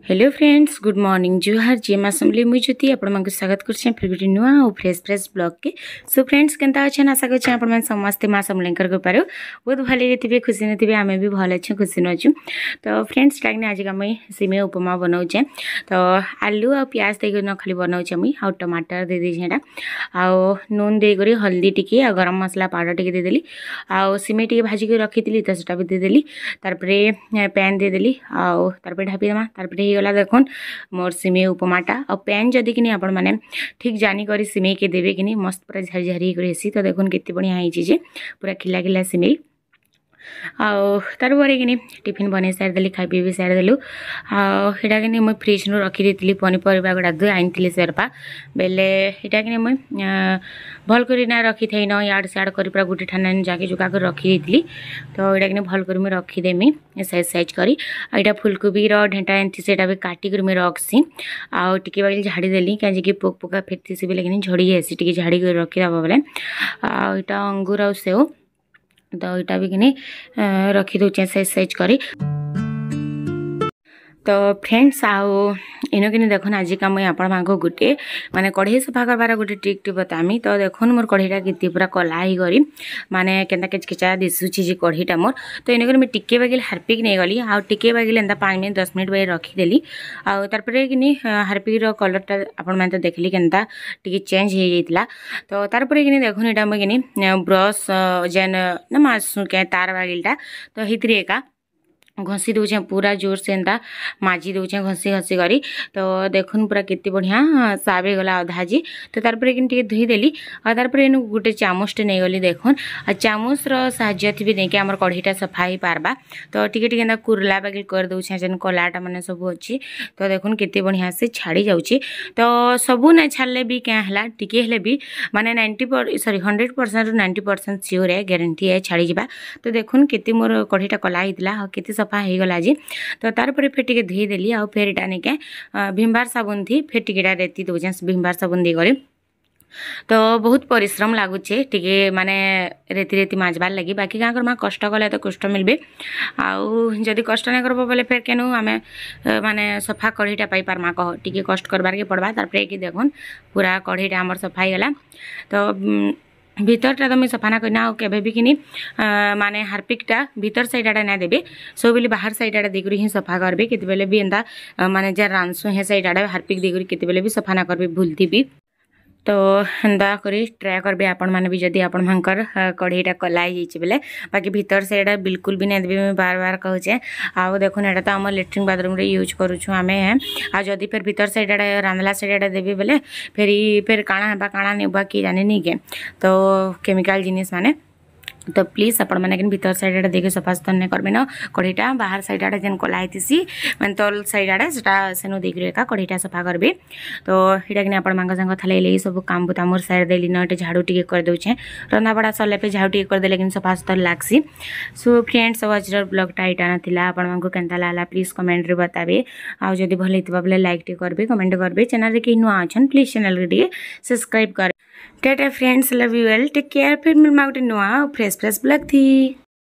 Hello friends, good morning, जुहार जी मासमली मुझे ज्योति आपण स्वागत करछे फिर गोटे नुआ और फ्रेश फ्रेश ब्लॉग के। सो फ्रेंड्स केनता अच्छे आशा करछे आपण मन समस्त मां समलेंकर को पारो बहुत भले थे खुशी न थे आमे भी भल अच्छे खुशी न अच्छु। तो फ्रेंड्स टाइम आज मुई सिमे उपमा बनाऊे तो आलू आ प्याज देकर न खाली बनाऊे मुई आ टमाटर दे देछे आउ नून देकर हल्दी टिके आ गरम मसला पाउडर टिके देदेली आउ सिमे टिके भाजी के रखी तो सेटा भी देदेली तारपरे पैन देदेली आउ तारपरे ढापी देमा तारपरे गला देखुन मोर सिमे उपमाटा और पैन जदि कि आपण मैंने ठीक जानी करी सिमे के देवे कि मस्त पूरा झरी झरी करसी तो देखुन केते बढ़िया है पूरा खिला खिला सिमे आउ तार पर कि टिफिन बन सारीदेली खाई पी भी सारीदेलु आटा कि मुझे फ्रिज रू रखी देती पनीपरिया गुड़ा धुई आनी सेरपा बेले यहाँ कि मुझे भल कर रखी थी न याड सियाड कर पूरा गोटे ठाना जाके जुगा कर रखी देती तो यहाँ कि भल कर मुझे रखीदेमी साइज साइज करी यहाँ फुलकोबी ढेटा एंती से भी काटिक मुझे रखसी आउ टे बाइल झाड़ी देली कहीं पोक पोका फेरती भी लेकिन झड़ी जासी टे झाड़ी कर रखीदबा बेले आटा अंगूर आ सेव तो यहाँ भी कि रखी दूचे साइज साइज करी। तो फ्रेंड्स आउ इन कि देखुन आज का मुझे आपण मांग गोटे माने कढ़ई सफा करवार गोटे ट्रिक टी बतामी तो देखुन मोर कढ़ईटा केते पूरा कला ही गरी माने केनता किचकिचा दिसुची जे कढ़ईटा मोर तो इन कर टिके बागिल हार्पिक नहीं गली आउ टिके बागिल एंता 5 मिनट 10 मिनट बाई रखीदेली आउ तारपरे कि हार्पिक रो कलरटा आपण मैंने तो देखली केनता टिके चेंज हो जाइतला तो तारपरे कि देखुन एटा मुझे कि ब्रश जेन ना मासु के तार बागिलटा तो हितरे एका घसी दूचे पूरा जोर से एंता माजी दूचे घसी घसी करी तो देखुन पूरा केते बढ़िया साफ हो गला अधा जी तो तारपरे कि धुई देली और तारपरे इन गोटे चामचटे नहीं गली देखुन आ चामच साहाଯ୍य थी भी नहीं आम कढ़ईटा सफा ही पारबा तो टिके टिके एंता कुरला बागिल कर दूचे जेन कलाटा माने सब अच्छी तो देखुन केते बढ़िया से छाड़ी जाउची तो सबू ना छाड़ले भी क्या हला टिके हेले भी माने 100% 90% श्योर है गारंटी है छाड़ी जिबा तो देखुन केते मोर कढ़ईटा कला हितला केते सफा हो गला जी तो तार पर फिर टिके धुई देली आ फिर इटा नहीं के भीमबार साबुन थी फिर टिकेटा रेती दूचे भीमबार साबुन देकर तो बहुत परिश्रम लगुचे टिके माने रेती रेती माजबार लगी बाकी क्या कर कष्ट कले तो कष्ट मिलबे आउ जदि कष्ट नहीं करबो बोले फिर केनु आमे माने सफा कढ़ईटा पाई पारमा कह टिके कष्ट करबार के पड़बा तार पर कि देखुन पूरा कढ़ईटा हमर सफा हो गला तो भीतरटा तो मुझे सफा ना करना केबे भी कि माने हार्पिकटा भीतर साइडटा ना देबे सब बोली बाहर साइडटा देकर ही सफा करबे केते बेले भी एंता माने जा रांसु हे साइडटा हार्पिक देकर केते बेले भी सफा ना करबे भूलती भी तो एंता करी ट्राए करबे आपण माने भी जदि आपण मानकर कढ़ईटा कला जाइए बेले बाकी भीतर साइडा बिल्कुल भी नहीं देबे मैं बार बार कहूचे आउ देखुन एटा तो आम लेट्रिन बाथरूम रे यूज करूछु आमे आ जदि फिर भीतर साइडा रांधला साइडा देबे बेले फिर काଣା हेबा काଣା नेबा कि जाने नहीं के तो केमिकल जिनिस माने तो प्लीज आपण मैंने भीतर साइड देखे सफा सुतरा नहीं करबे ना कढ़ईटा बाहर साइड जेन कला होती मैं तल साइड सेनु देख एका कढ़ईटा सफा करबे तो यहाँ कि आपण मांग संग थाले ले सब काम बुता मोर साइड देली न झाड़ू टिके कर दउछे रंधा बड़ा सरले पे झाड़ू टिके कर दे लेकिन सफा सुतरा लागसी। सो फ्रेंड्स आज ब्लॉगटा इटा नाथिला आपण मांग केनता लागला प्लीज कमेंट रे बताबे आ जदी भल हेतबा बेले लाइक टे करबे कमेंट करबे चैनल रे के नुआ अछन प्लीज चैनल रे सब्सक्राइब कर tata friends love you well take care फिर मिलमा गोटे नुआ फ्रेश फ्रेश ब्लॉग थी।